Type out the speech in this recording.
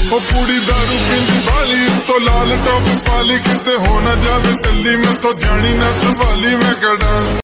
ਉਹ ਕੁੜੀ ਦਾਰੂ ਪੀਂਦੀ ਵਾਲੀ ਤੋਂ ਲਾਲ ਟੋਪ ਪਾਲੀ ਕਿਤੇ ਹੋ ਨਾ ਜਾਵੇ ਟੱਲੀ ਮੈਂ ਤੋਂ ਜਾਣੀ ਨਾ ਸੰਭਾਲੀ ਮੈਂ ਕਿਹੜਾ